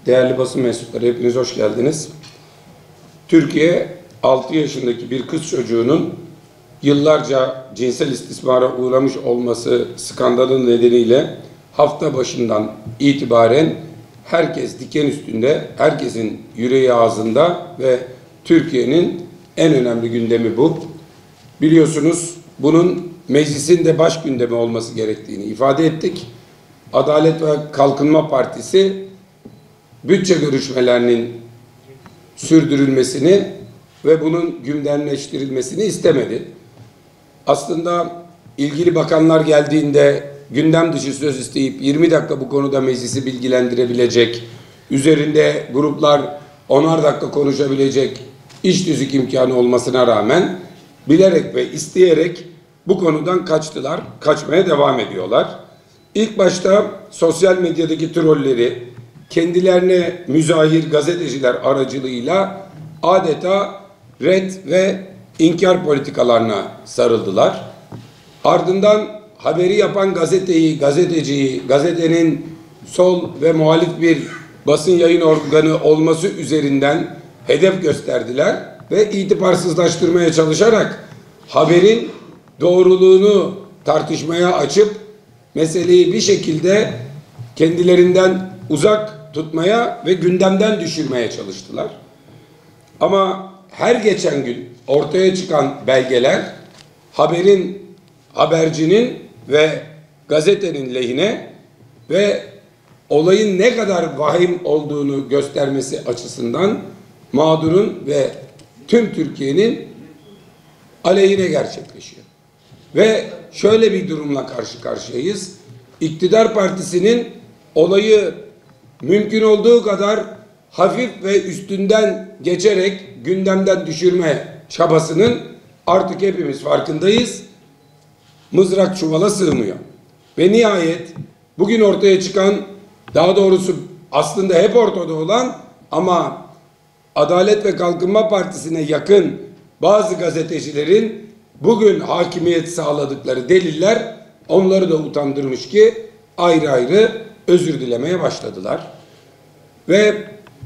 Değerli basın mensupları, hepiniz hoş geldiniz. Türkiye, 6 yaşındaki bir kız çocuğunun yıllarca cinsel istismara uğramış olması skandalı nedeniyle hafta başından itibaren herkes diken üstünde, herkesin yüreği ağzında ve Türkiye'nin en önemli gündemi bu. Biliyorsunuz bunun meclisin de baş gündemi olması gerektiğini ifade ettik. Adalet ve Kalkınma Partisi bütçe görüşmelerinin sürdürülmesini ve bunun gündemleştirilmesini istemedi. Aslında ilgili bakanlar geldiğinde gündem dışı söz isteyip 20 dakika bu konuda meclisi bilgilendirebilecek, üzerinde gruplar 10'ar dakika konuşabilecek iş tüzük imkanı olmasına rağmen bilerek ve isteyerek bu konudan kaçtılar, kaçmaya devam ediyorlar. İlk başta sosyal medyadaki trolleri, kendilerine müzahir gazeteciler aracılığıyla adeta red ve inkar politikalarına sarıldılar. Ardından haberi yapan gazeteyi, gazeteciyi, gazetenin sol ve muhalif bir basın yayın organı olması üzerinden hedef gösterdiler ve itibarsızlaştırmaya çalışarak haberin doğruluğunu tartışmaya açıp meseleyi bir şekilde kendilerinden uzak tutmaya ve gündemden düşürmeye çalıştılar. Ama her geçen gün ortaya çıkan belgeler habercinin ve gazetenin lehine ve olayın ne kadar vahim olduğunu göstermesi açısından mağdurun ve tüm Türkiye'nin aleyhine gerçekleşiyor. Ve şöyle bir durumla karşı karşıyayız. İktidar partisinin olayı mümkün olduğu kadar hafif ve üstünden geçerek gündemden düşürme çabasının artık hepimiz farkındayız. Mızrak çuvala sığmıyor. Ve nihayet bugün ortaya çıkan, daha doğrusu aslında hep ortada olan ama Adalet ve Kalkınma Partisi'ne yakın bazı gazetecilerin bugün hakimiyet sağladıkları deliller onları da utandırmış ki ayrı ayrı özür dilemeye başladılar. Ve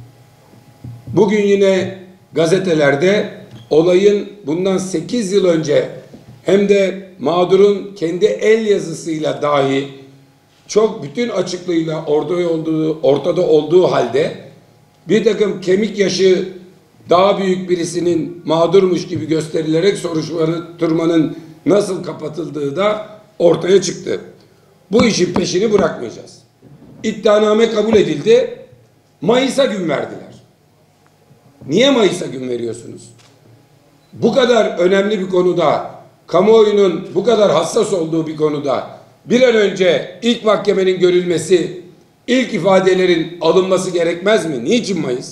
bugün yine gazetelerde olayın bundan 8 yıl önce hem de mağdurun kendi el yazısıyla dahi çok bütün açıklığıyla ortada olduğu halde bir takım kemik yaşı daha büyük birisinin mağdurmuş gibi gösterilerek soruşturmanın nasıl kapatıldığı da ortaya çıktı. Bu işin peşini bırakmayacağız. İddianame kabul edildi. Mayıs'a gün verdiler. Niye Mayıs'a gün veriyorsunuz? Bu kadar önemli bir konuda, kamuoyunun bu kadar hassas olduğu bir konuda bir an önce ilk mahkemenin görülmesi, ilk ifadelerin alınması gerekmez mi? Niçin Mayıs?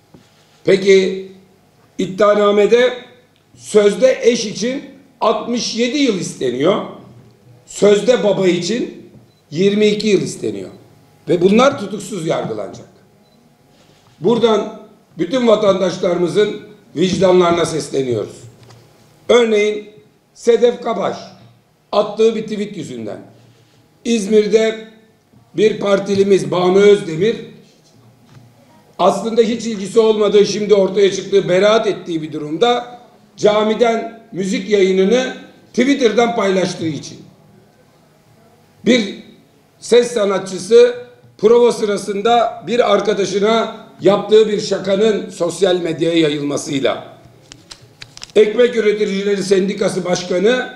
Peki iddianamede sözde eş için 67 yıl isteniyor. Sözde baba için 22 yıl isteniyor. Ve bunlar tutuksuz yargılanacak. Buradan bütün vatandaşlarımızın vicdanlarına sesleniyoruz. Örneğin Sedef Kabaş attığı bir tweet yüzünden İzmir'de bir partilimiz Banu Özdemir aslında hiç ilgisi olmadığı, şimdi ortaya çıktığı, beraat ettiği bir durumda camiden müzik yayınını Twitter'dan paylaştığı için bir ses sanatçısı prova sırasında bir arkadaşına yaptığı bir şakanın sosyal medyaya yayılmasıyla Ekmek Üreticileri Sendikası Başkanı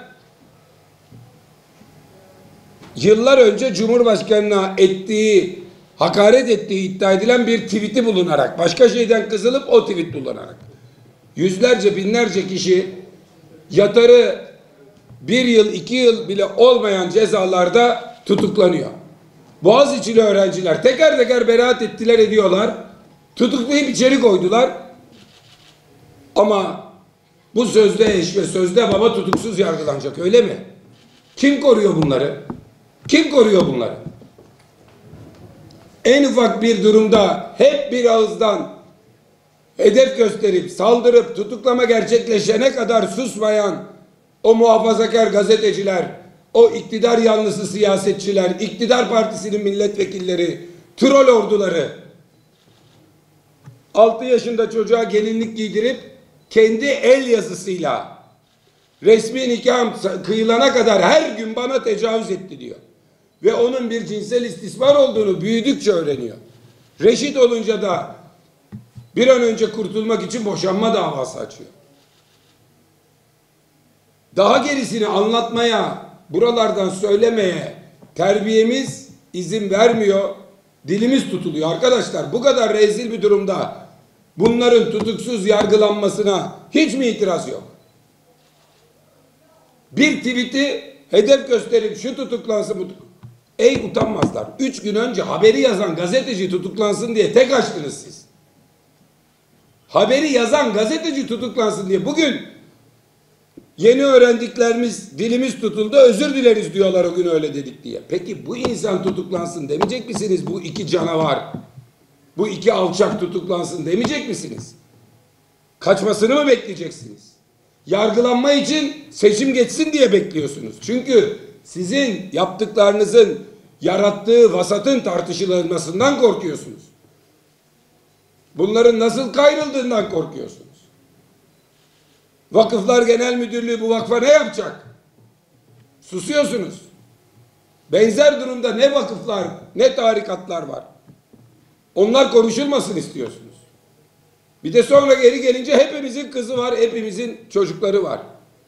yıllar önce Cumhurbaşkanı'na hakaret ettiği iddia edilen bir tweet'i bulunarak, başka şeyden kızılıp o tweet bulunarak yüzlerce, binlerce kişi yatarı 1 yıl, 2 yıl bile olmayan cezalarda tutuklanıyor. Boğaziçi'li öğrenciler teker teker beraat ettiler, ediyorlar. Tutuklayıp içeri koydular. Ama bu sözde eş ve sözde baba tutuksuz yargılanacak, öyle mi? Kim koruyor bunları? Kim koruyor bunları? En ufak bir durumda hep bir ağızdan hedef gösterip saldırıp tutuklama gerçekleşene kadar susmayan o muhafazakar gazeteciler, o iktidar yanlısı siyasetçiler, iktidar partisinin milletvekilleri, troll orduları 6 yaşında çocuğa gelinlik giydirip kendi el yazısıyla resmi nikahım kıyılana kadar her gün bana tecavüz etti diyor. Ve onun bir cinsel istismar olduğunu büyüdükçe öğreniyor. Reşit olunca da bir an önce kurtulmak için boşanma davası açıyor. Daha gerisini anlatmaya, buralardan söylemeye terbiyemiz izin vermiyor. Dilimiz tutuluyor. Arkadaşlar bu kadar rezil bir durumda bunların tutuksuz yargılanmasına hiç mi itiraz yok? Bir tweet'i hedef gösterip şu tutuklansın bu. Ey utanmazlar. 3 gün önce haberi yazan gazeteci tutuklansın diye tek açtınız siz. Haberi yazan gazeteci tutuklansın diye. Bugün yeni öğrendiklerimiz, dilimiz tutuldu, özür dileriz diyorlar o gün öyle dedik diye. Peki bu insan tutuklansın demeyecek misiniz? Bu 2 canavar, bu 2 alçak tutuklansın demeyecek misiniz? Kaçmasını mı bekleyeceksiniz? Yargılanma için seçim geçsin diye bekliyorsunuz. Çünkü sizin yaptıklarınızın yarattığı vasatın tartışılmasından korkuyorsunuz. Bunların nasıl kayrıldığından korkuyorsunuz. Vakıflar Genel Müdürlüğü bu vakfa ne yapacak? Susuyorsunuz. Benzer durumda ne vakıflar, ne tarikatlar var. Onlar konuşulmasın istiyorsunuz. Bir de sonra geri gelince hepimizin kızı var, hepimizin çocukları var.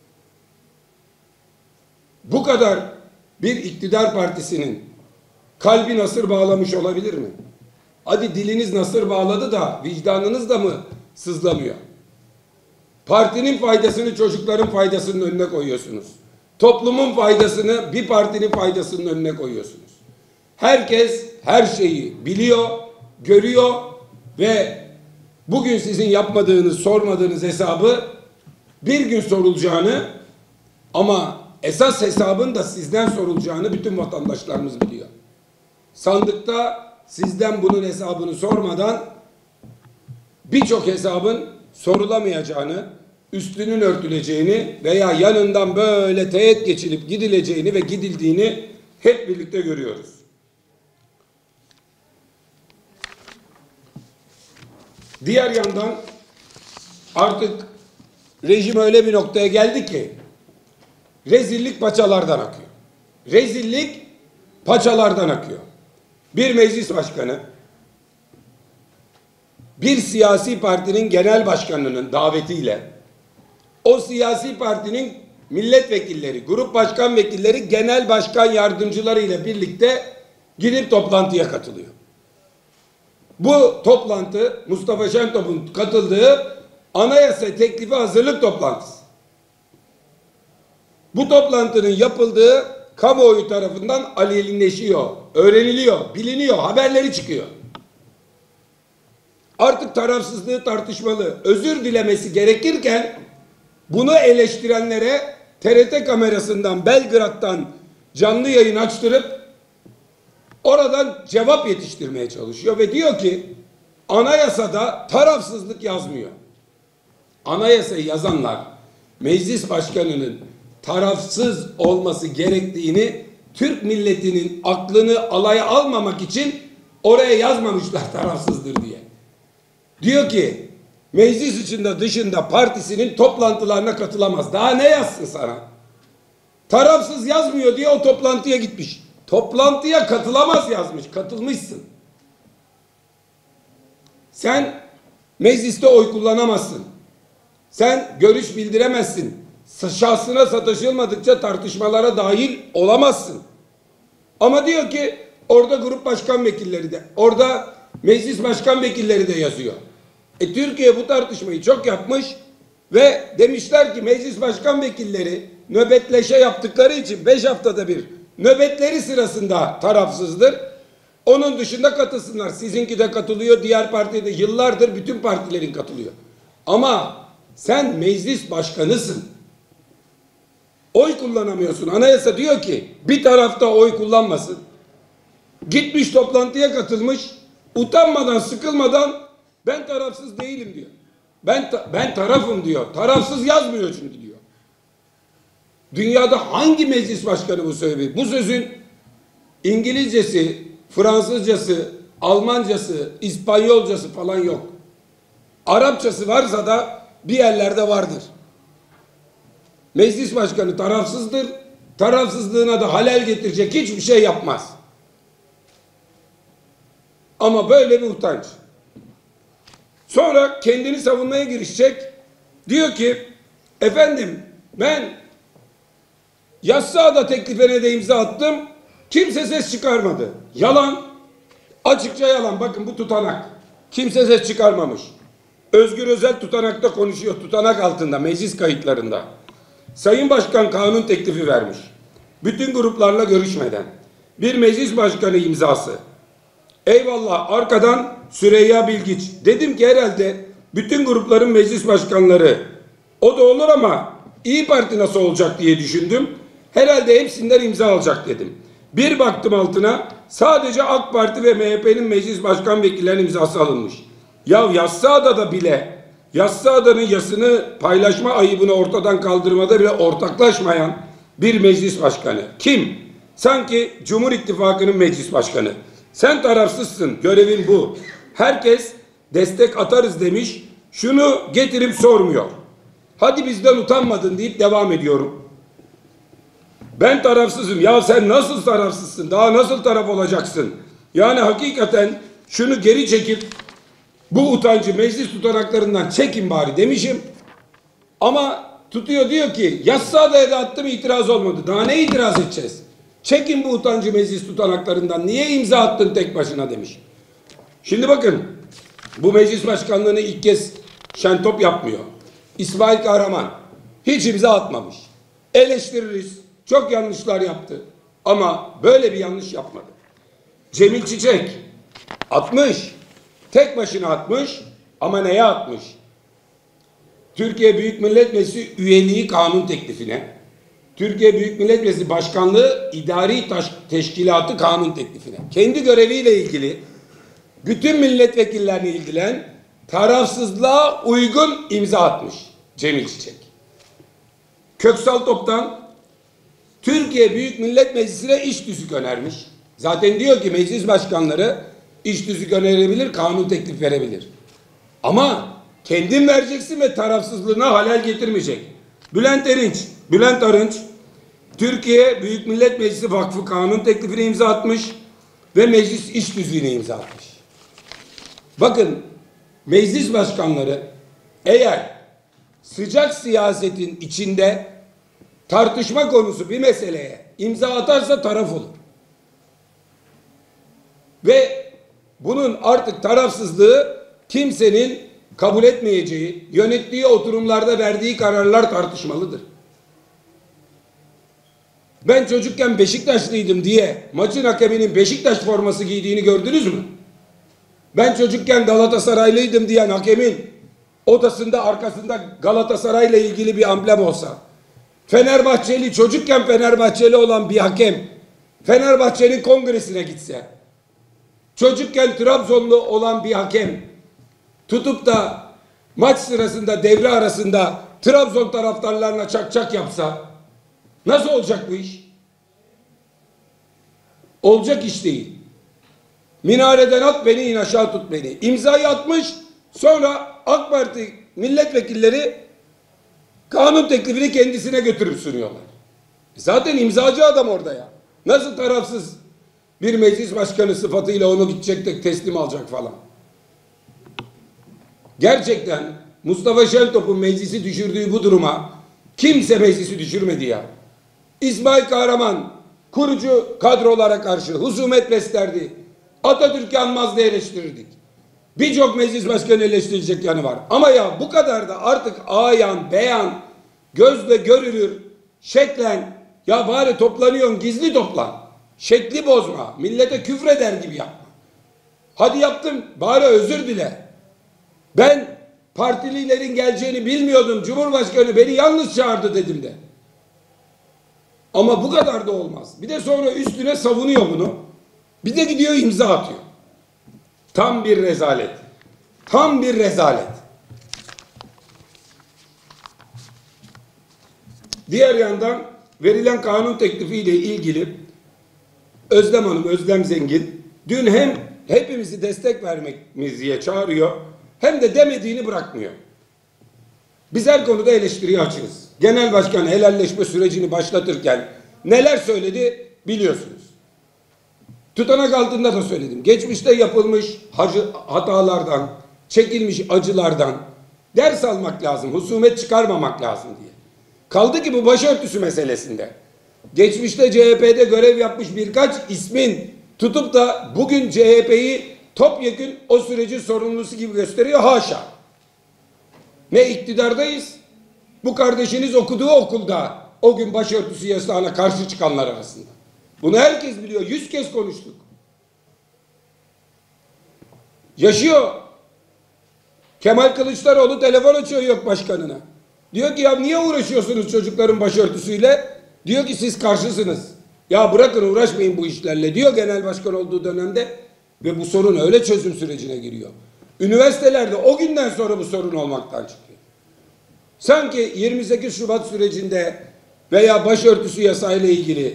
Bu kadar bir iktidar partisinin kalbi nasır bağlamış olabilir mi? Hadi diliniz nasır bağladı da vicdanınız da mı sızlamıyor? Partinin faydasını çocukların faydasının önüne koyuyorsunuz. Toplumun faydasını bir partinin faydasının önüne koyuyorsunuz. Herkes her şeyi biliyor, görüyor ve bugün sizin yapmadığınız, sormadığınız hesabı bir gün sorulacağını ama esas hesabın da sizden sorulacağını bütün vatandaşlarımız biliyor. Sandıkta sizden bunun hesabını sormadan birçok hesabın sorulamayacağını, üstünün örtüleceğini veya yanından böyle teğet geçilip gidileceğini ve gidildiğini hep birlikte görüyoruz. Diğer yandan artık rejim öyle bir noktaya geldi ki rezillik paçalardan akıyor. Rezillik paçalardan akıyor. Bir meclis başkanı bir siyasi partinin genel başkanının davetiyle o siyasi partinin milletvekilleri, grup başkan vekilleri, genel başkan yardımcıları ile birlikte gidip toplantıya katılıyor. Bu toplantı Mustafa Şentop'un katıldığı anayasa teklifi hazırlık toplantısı. Bu toplantının yapıldığı kamuoyu tarafından alelleşiyor, öğreniliyor, biliniyor, haberleri çıkıyor. Artık tarafsızlığı tartışmalı, özür dilemesi gerekirken bunu eleştirenlere TRT kamerasından, Belgrad'dan canlı yayın açtırıp oradan cevap yetiştirmeye çalışıyor ve diyor ki anayasada tarafsızlık yazmıyor. Anayasayı yazanlar meclis başkanının tarafsız olması gerektiğini Türk milletinin aklını alaya almamak için oraya yazmamışlar tarafsızdır diye. Diyor ki meclis içinde dışında partisinin toplantılarına katılamaz. Daha ne yazsın sana? Tarafsız yazmıyor diye o toplantıya gitmiş. Toplantıya katılamaz yazmış. Katılmışsın. Sen mecliste oy kullanamazsın. Sen görüş bildiremezsin. Şahsına sataşılmadıkça tartışmalara dahil olamazsın. Ama diyor ki orada grup başkan vekilleri de, orada meclis başkan vekilleri de yazıyor. Türkiye bu tartışmayı çok yapmış ve demişler ki meclis başkan vekilleri nöbetleşe yaptıkları için 5 haftada bir nöbetleri sırasında tarafsızdır. Onun dışında katılsınlar. Sizinki de katılıyor, diğer parti de yıllardır bütün partilerin katılıyor. Ama sen meclis başkanısın. Oy kullanamıyorsun. Anayasa diyor ki bir tarafta oy kullanmasın. Gitmiş toplantıya katılmış, utanmadan, sıkılmadan ben tarafsız değilim diyor. Ben tarafım diyor. Tarafsız yazmıyor çünkü diyor. Dünyada hangi meclis başkanı bu söylüyor? Bu sözün İngilizcesi, Fransızcası, Almancası, İspanyolcası falan yok. Arapçası varsa da bir yerlerde vardır. Meclis başkanı tarafsızdır. Tarafsızlığına da halel getirecek hiçbir şey yapmaz. Ama böyle bir utanç. Sonra kendini savunmaya girişecek. Diyor ki efendim ben Yassıada teklifine de imza attım. Kimse ses çıkarmadı. Yalan. Açıkça yalan. Bakın bu tutanak. Kimse ses çıkarmamış. Özgür Özel tutanakta konuşuyor. Tutanak altında, meclis kayıtlarında. Sayın Başkan kanun teklifi vermiş. Bütün gruplarla görüşmeden. Bir meclis başkanı imzası. Eyvallah, arkadan Süreyya Bilgiç. Dedim ki herhalde bütün grupların meclis başkanları o da olur ama İyi Parti nasıl olacak diye düşündüm. Herhalde hepsinden imza alacak dedim. Bir baktım altına sadece AK Parti ve MHP'nin meclis başkan vekillerinin imzası alınmış. Ya Yassıada'da bile Yassıada'nın yasını paylaşma ayıbını ortadan kaldırmada bile ortaklaşmayan bir meclis başkanı. Kim? Sanki Cumhur İttifakı'nın meclis başkanı. Sen tarafsızsın, görevin bu. Herkes destek atarız demiş, şunu getirip sormuyor. Hadi bizden utanmadın deyip devam ediyorum. Ben tarafsızım. Ya sen nasıl tarafsızsın? Daha nasıl taraf olacaksın? Yani hakikaten şunu geri çekip bu utancı meclis tutanaklarından çekin bari demişim. Ama tutuyor diyor ki Yassıada'ya da attım itiraz olmadı. Daha ne itiraz edeceğiz? Çekin bu utancı meclis tutanaklarından. Niye imza attın tek başına demiş. Şimdi bakın bu meclis başkanlığını ilk kez Şentop yapmıyor. İsmail Kahraman hiç imza atmamış. Eleştiririz. Çok yanlışlar yaptı. Ama böyle bir yanlış yapmadı. Cemil Çiçek atmış. Tek başına atmış ama neye atmış? Türkiye Büyük Millet Meclisi üyeliği kanun teklifine, Türkiye Büyük Millet Meclisi Başkanlığı İdari Teşkilatı kanun teklifine, kendi göreviyle ilgili bütün milletvekillerini ilgilen tarafsızlığa uygun imza atmış Cemil Çiçek. Köksal Top'tan Türkiye Büyük Millet Meclisi'ne iş tüzük önermiş. Zaten diyor ki meclis başkanları iş tüzük önerebilir, kanun teklif verebilir. Ama kendin vereceksin ve tarafsızlığına halel getirmeyecek. Bülent Arınç, Türkiye Büyük Millet Meclisi Vakfı kanun teklifine imza atmış ve meclis iş tüzüğüne imza atmış. Bakın meclis başkanları eğer sıcak siyasetin içinde tartışma konusu bir meseleye imza atarsa taraf olur. Ve bunun artık tarafsızlığı kimsenin kabul etmeyeceği, yönettiği oturumlarda verdiği kararlar tartışmalıdır. Ben çocukken Beşiktaşlıydım diye maçın hakeminin Beşiktaş forması giydiğini gördünüz mü? Ben çocukken Galatasaraylıydım diyen hakemin odasında arkasında Galatasaray'la ilgili bir amblem olsa, Fenerbahçeli çocukken Fenerbahçeli olan bir hakem Fenerbahçe'nin kongresine gitse, çocukken Trabzonlu olan bir hakem tutup da maç sırasında devre arasında Trabzon taraftarlarına çak çak yapsa nasıl olacak bu iş? Olacak iş değil. Minareden at beni, in aşağı tut beni. İmzayı atmış, sonra AK Parti milletvekilleri kanun teklifini kendisine götürüp sunuyorlar. Zaten imzacı adam orada ya. Nasıl tarafsız bir meclis başkanı sıfatıyla onu gidecek de teslim alacak falan. Gerçekten Mustafa Şentop'un meclisi düşürdüğü bu duruma kimse meclisi düşürmedi ya. İsmail Kahraman kurucu kadrolara karşı husumet beslerdi. Atatürk'ü anmaz diye eleştirirdik. Birçok meclis başkanı eleştirilecek yanı var. Ama ya bu kadar da artık ayan, beyan, gözle görülür, şeklen, ya bari toplanıyorsun gizli toplan. Şekli bozma, millete küfreder gibi yapma. Hadi yaptım, bari özür dile. Ben partililerin geleceğini bilmiyordum. Cumhurbaşkanı beni yalnız çağırdı dedim de. Ama bu kadar da olmaz. Bir de sonra üstüne savunuyor bunu. Bir de gidiyor imza atıyor. Tam bir rezalet. Tam bir rezalet. Diğer yandan verilen kanun teklifiyle ilgili Özlem Hanım, Özlem Zengin dün hem hepimizi destek vermemize çağırıyor hem de demediğini bırakmıyor. Biz her konuda eleştiriye açığız. Genel başkan helalleşme sürecini başlatırken neler söyledi biliyorsunuz. Tutanak altında da söyledim. Geçmişte yapılmış hatalardan, çekilmiş acılardan ders almak lazım, husumet çıkarmamak lazım diye. Kaldı ki bu başörtüsü meselesinde geçmişte CHP'de görev yapmış birkaç ismin tutup da bugün CHP'yi topyekün o sürecin sorumlusu gibi gösteriyor. Haşa. Ne iktidardayız, bu kardeşiniz okuduğu okulda o gün başörtüsü yasağına karşı çıkanlar arasında. Bunu herkes biliyor. 100 kez konuştuk. Yaşıyor. Kemal Kılıçdaroğlu telefon açıyor YÖK başkanına. Diyor ki ya niye uğraşıyorsunuz çocukların başörtüsüyle? Diyor ki siz karşısınız. Ya bırakın uğraşmayın bu işlerle diyor genel başkan olduğu dönemde. Ve bu sorun öyle çözüm sürecine giriyor. Üniversitelerde o günden sonra bu sorun olmaktan çıkıyor. Sanki 28 Şubat sürecinde veya başörtüsü yasayla ilgili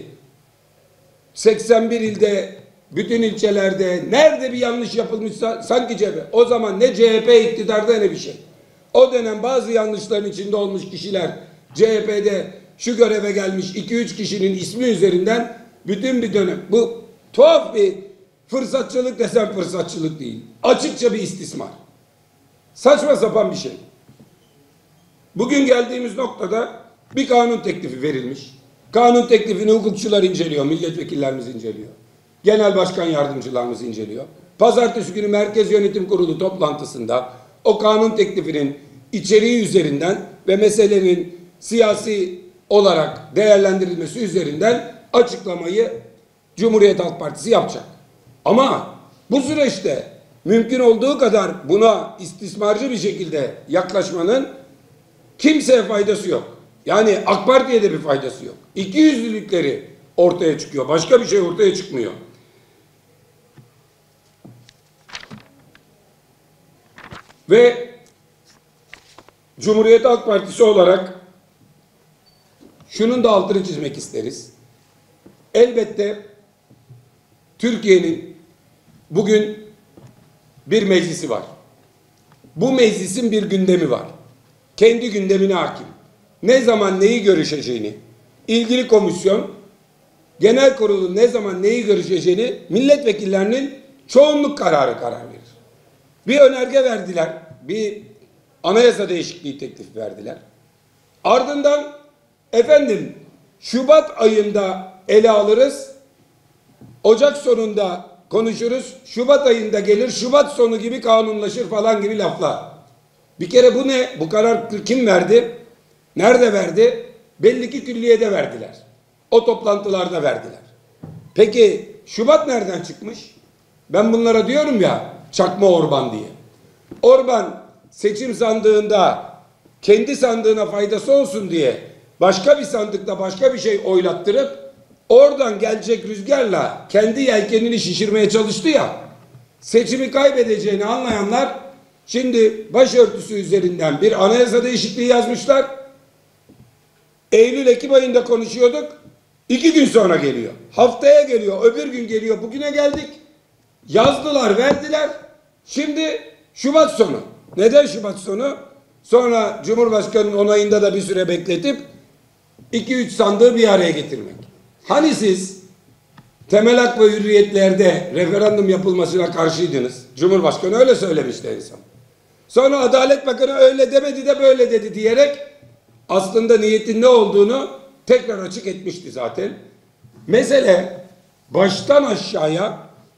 81 ilde, bütün ilçelerde nerede bir yanlış yapılmışsa sanki CHP. O zaman ne CHP iktidarda ne bir şey. O dönem bazı yanlışların içinde olmuş kişiler CHP'de şu göreve gelmiş 2-3 kişinin ismi üzerinden bütün bir dönem. Bu tuhaf bir fırsatçılık desem fırsatçılık değil. Açıkça bir istismar. Saçma sapan bir şey. Bugün geldiğimiz noktada bir kanun teklifi verilmiş. Kanun teklifini hukukçular inceliyor, milletvekillerimiz inceliyor. Genel başkan yardımcılarımız inceliyor. Pazartesi günü Merkez Yönetim Kurulu toplantısında o kanun teklifinin içeriği üzerinden ve meselenin siyasi olarak değerlendirilmesi üzerinden açıklamayı Cumhuriyet Halk Partisi yapacak. Ama bu süreçte mümkün olduğu kadar buna istismarcı bir şekilde yaklaşmanın kimseye faydası yok. Yani AK Parti'ye de bir faydası yok. İkiyüzlülükleri ortaya çıkıyor. Başka bir şey ortaya çıkmıyor. Ve Cumhuriyet Halk Partisi olarak şunun da altını çizmek isteriz. Elbette Türkiye'nin bugün bir meclisi var. Bu meclisin bir gündemi var. Kendi gündemine hakim. Ne zaman neyi görüşeceğini, ilgili komisyon, genel kurulun ne zaman neyi görüşeceğini milletvekillerinin çoğunluk kararı karar verir. Bir önerge verdiler, bir anayasa değişikliği teklif verdiler. Ardından efendim Şubat ayında ele alırız, Ocak sonunda konuşuruz, Şubat ayında gelir, Şubat sonu gibi kanunlaşır falan gibi laflar. Bir kere bu ne? Bu karar kim verdi? Nerede verdi? Belli ki külliyede verdiler. O toplantılarda verdiler. Peki Şubat nereden çıkmış? Ben bunlara diyorum ya çakma Orban diye. Orban seçim sandığında kendi sandığına faydası olsun diye başka bir sandıkta başka bir şey oylattırıp oradan gelecek rüzgarla kendi yelkenini şişirmeye çalıştı ya. Seçimi kaybedeceğini anlayanlar şimdi başörtüsü üzerinden bir anayasa değişikliği yazmışlar. Eylül-Ekim ayında konuşuyorduk. 2 gün sonra geliyor. Haftaya geliyor. Öbür gün geliyor. Bugüne geldik. Yazdılar, verdiler. Şimdi Şubat sonu. Neden Şubat sonu? Sonra Cumhurbaşkanı'nın onayında da bir süre bekletip 2-3 sandığı bir araya getirmek. Hani siz temel hak ve hürriyetlerde referandum yapılmasına karşıydınız. Cumhurbaşkanı öyle söylemişti en son. Sonra Adalet Bakanı öyle demedi de böyle dedi diyerek aslında niyetin ne olduğunu tekrar açık etmişti zaten. Mesele baştan aşağıya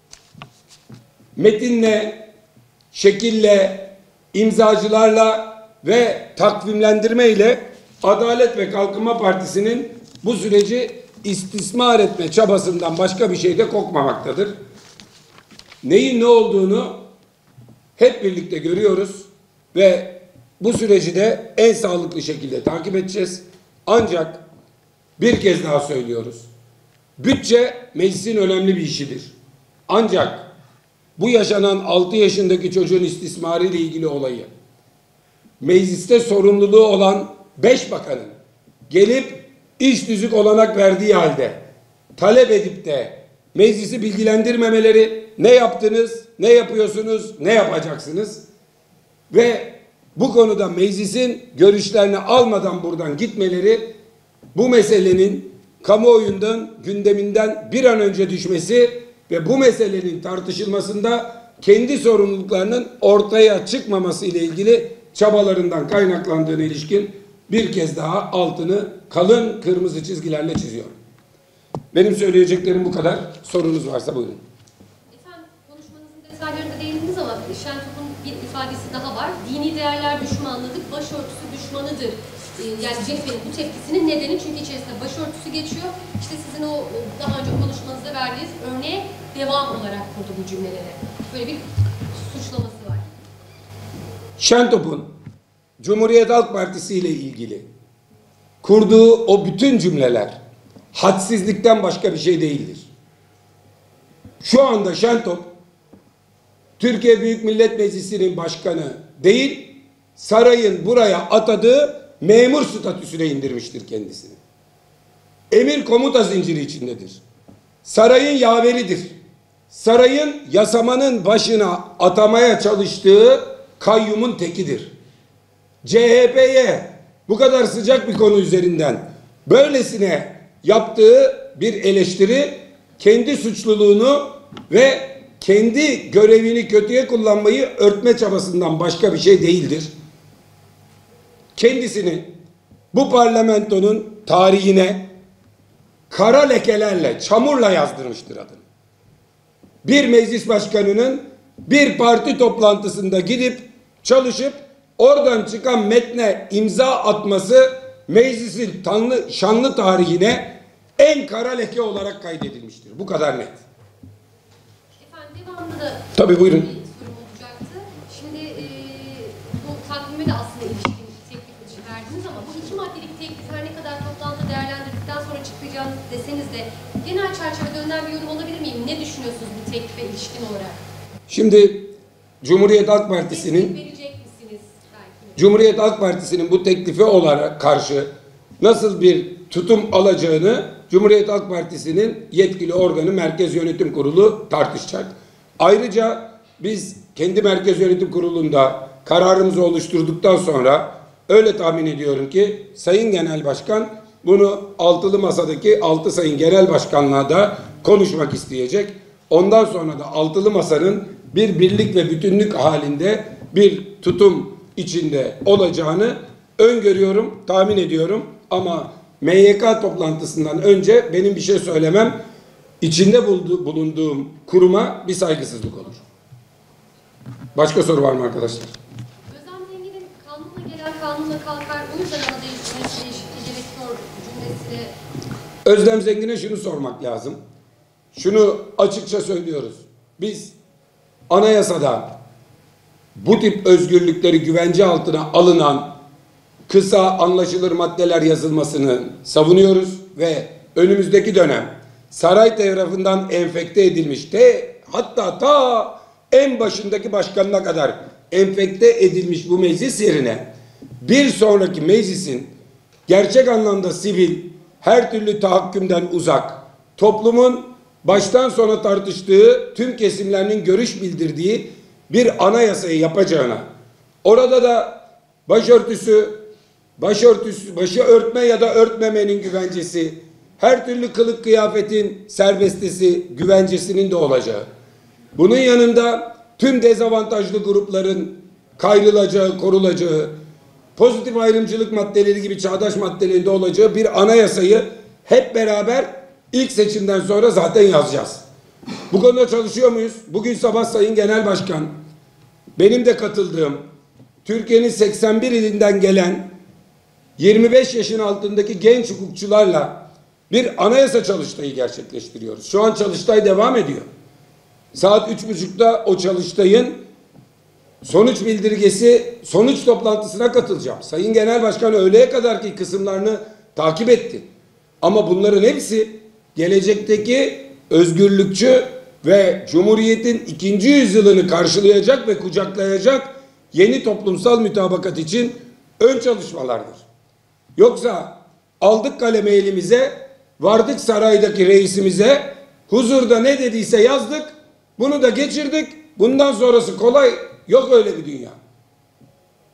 metinle, şekille, imzacılarla ve takvimlendirmeyle Adalet ve Kalkınma Partisi'nin bu süreci istismar etme çabasından başka bir şey de kokmamaktadır. Neyin ne olduğunu hep birlikte görüyoruz ve bu süreci de en sağlıklı şekilde takip edeceğiz. Ancak bir kez daha söylüyoruz. Bütçe meclisin önemli bir işidir. Ancak bu yaşanan 6 yaşındaki çocuğun istismarı ile ilgili olayı mecliste sorumluluğu olan 5 bakanın gelip iş düzük olanak verdiği halde talep edip de meclisi bilgilendirmemeleri, ne yaptınız, ne yapıyorsunuz, ne yapacaksınız? ve bu konuda meclisin görüşlerini almadan buradan gitmeleri, bu meselenin kamuoyundan, gündeminden bir an önce düşmesi ve bu meselenin tartışılmasında kendi sorumluluklarının ortaya çıkmaması ile ilgili çabalarından kaynaklandığına ilişkin bir kez daha altını kalın kırmızı çizgilerle çiziyorum. Benim söyleyeceklerim bu kadar. Sorunuz varsa buyurun. Efendim, konuşmanızın detaylarında değindiniz ama Şentop'un bir ifadesi daha var. Dini değerler düşmanlıdır, başörtüsü düşmanıdır. Yani CHP'nin bu tepkisinin nedeni çünkü içerisinde başörtüsü geçiyor. İşte sizin o daha önce konuşmanızda verdiğiniz örneğe devam olarak kurdu bu cümleleri. Böyle bir suçlaması var. Şentop'un Cumhuriyet Halk Partisi ile ilgili kurduğu o bütün cümleler hadsizlikten başka bir şey değildir. Şu anda Şentop Türkiye Büyük Millet Meclisi'nin başkanı değil, sarayın buraya atadığı memur statüsüne indirmiştir kendisini. Emir komuta zinciri içindedir. Sarayın yaveridir. Sarayın yasamanın başına atamaya çalıştığı kayyumun tekidir. CHP'ye bu kadar sıcak bir konu üzerinden böylesine yaptığı bir eleştiri kendi suçluluğunu ve kendi görevini kötüye kullanmayı örtme çabasından başka bir şey değildir. Kendisini bu parlamentonun tarihine kara lekelerle, çamurla yazdırmıştır adını. Bir meclis başkanının bir parti toplantısında gidip çalışıp oradan çıkan metne imza atması meclisin şanlı tarihine en kara leke olarak kaydedilmiştir. Bu kadar net. Efendim devamında da tabii buyurun. bir sorum olacaktı. Şimdi bu takvime de aslında ilişkin teklif verdiniz ama bu iki maddelik teklif her ne kadar toplantıda değerlendirdikten sonra çıkacağını deseniz de genel çerçevede önden bir yorum alabilir miyim? Ne düşünüyorsunuz bu teklife ilişkin olarak? Şimdi Cumhuriyet Halk Partisi'nin Cumhuriyet Halk Partisi'nin bu teklife olarak karşı nasıl bir tutum alacağını Cumhuriyet Halk Partisi'nin yetkili organı Merkez Yönetim Kurulu tartışacak. Ayrıca biz kendi Merkez Yönetim Kurulu'nda kararımızı oluşturduktan sonra öyle tahmin ediyorum ki Sayın Genel Başkan bunu altılı masadaki 6 sayın genel başkanlığa da konuşmak isteyecek. Ondan sonra da altılı masanın bir birlik ve bütünlük halinde bir tutum içinde olacağını öngörüyorum, tahmin ediyorum. Ama MYK toplantısından önce benim bir şey söylemem içinde bulunduğum kuruma bir saygısızlık olur. Başka soru var mı arkadaşlar? Özlem Zengin'in kanunla gelen kanunla kalkar, o yüzden ana değişikliği gerekiyor cümlesiyle. Özlem Zengin'e şunu sormak lazım. Şunu açıkça söylüyoruz. Biz anayasada bu tip özgürlükleri güvence altına alınan kısa anlaşılır maddeler yazılmasını savunuyoruz ve önümüzdeki dönem saray tarafından enfekte edilmiş hatta ta en başındaki başkanına kadar enfekte edilmiş bu meclis yerine bir sonraki meclisin gerçek anlamda sivil, her türlü tahakkümden uzak, toplumun baştan sona tartıştığı, tüm kesimlerinin görüş bildirdiği bir anayasayı yapacağına, orada da başı örtme ya da örtmemenin güvencesi, her türlü kılık kıyafetin serbestisi güvencesinin de olacağı, bunun yanında tüm dezavantajlı grupların kayrılacağı, korulacağı, pozitif ayrımcılık maddeleri gibi çağdaş maddelerinde olacağı bir anayasayı hep beraber ilk seçimden sonra zaten yazacağız. Bu konuda çalışıyor muyuz? Bugün sabah Sayın Genel Başkan, benim de katıldığım, Türkiye'nin 81 ilinden gelen 25 yaşın altındaki genç hukukçularla bir anayasa çalıştayı gerçekleştiriyoruz. Şu an çalıştay devam ediyor. Saat 3.30'da o çalıştayın sonuç bildirgesi, sonuç toplantısına katılacağım. Sayın Genel Başkan öğleye kadarki kısımlarını takip etti. Ama bunların hepsi gelecekteki özgürlükçü ve Cumhuriyet'in 2. yüzyılını karşılayacak ve kucaklayacak yeni toplumsal mütabakat için ön çalışmalardır. Yoksa aldık kalemi elimize, vardık saraydaki reisimize, huzurda ne dediyse yazdık, bunu da geçirdik, bundan sonrası kolay, yok öyle bir dünya.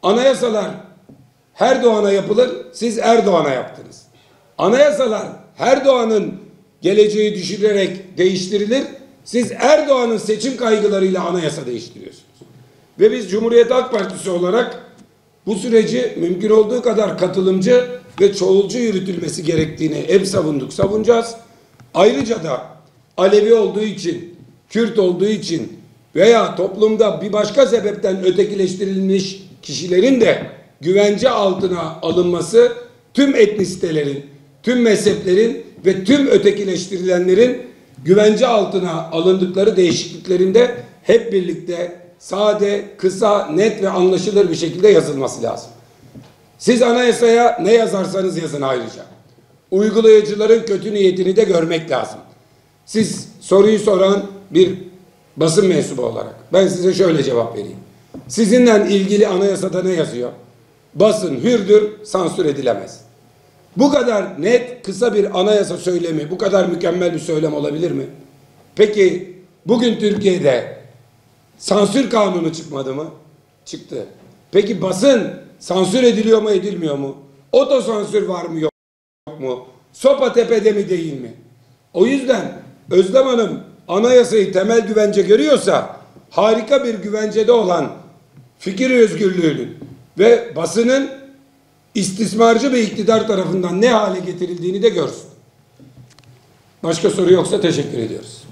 Anayasalar her doğana yapılır, siz Erdoğan'a yaptınız. Anayasalar her doğanın geleceği düşünerek değiştirilir, siz Erdoğan'ın seçim kaygılarıyla anayasa değiştiriyorsunuz. Ve biz Cumhuriyet Halk Partisi olarak bu süreci mümkün olduğu kadar katılımcı ve çoğulcu yürütülmesi gerektiğini hep savunduk, savunacağız. Ayrıca da Alevi olduğu için, Kürt olduğu için veya toplumda bir başka sebepten ötekileştirilmiş kişilerin de güvence altına alınması, tüm etnisitelerin, tüm mezheplerin ve tüm ötekileştirilenlerin güvence altına alındıkları değişikliklerinde hep birlikte sade, kısa, net ve anlaşılır bir şekilde yazılması lazım. Siz anayasaya ne yazarsanız yazın ayrıca. Uygulayıcıların kötü niyetini de görmek lazım. Siz soruyu soran bir basın mensubu olarak ben size şöyle cevap vereyim. Sizinle ilgili anayasada ne yazıyor? Basın hürdür, sansür edilemez. Bu kadar net, kısa bir anayasa söylemi, bu kadar mükemmel bir söylem olabilir mi? Peki bugün Türkiye'de sansür kanunu çıkmadı mı? Çıktı. Peki basın sansür ediliyor mu, edilmiyor mu? Otosansür var mı, yok mu? Sopa tepede mi, değil mi? O yüzden Özlem Hanım anayasayı temel güvence görüyorsa, harika bir güvencede olan fikir özgürlüğünün ve basının istismarcı bir iktidar tarafından ne hale getirildiğini de görsün. Başka soru yoksa teşekkür ediyoruz.